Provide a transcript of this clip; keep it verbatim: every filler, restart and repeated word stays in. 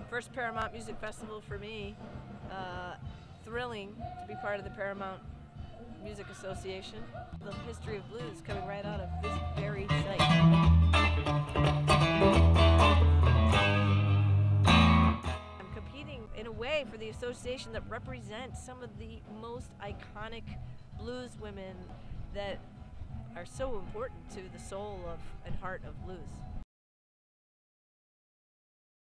First Paramount Music Festival for me. Uh, thrilling to be part of the Paramount Music Association. The history of blues coming right out of this very site. I'm competing in a way for the association that represents some of the most iconic blues women that are so important to the soul of and heart of blues.